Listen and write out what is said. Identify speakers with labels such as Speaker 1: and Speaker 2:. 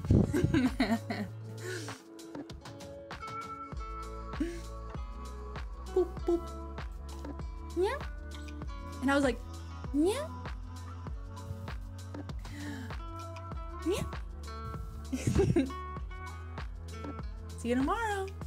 Speaker 1: Boop, boop. Yeah. And I was like, yeah. Yeah. See you tomorrow.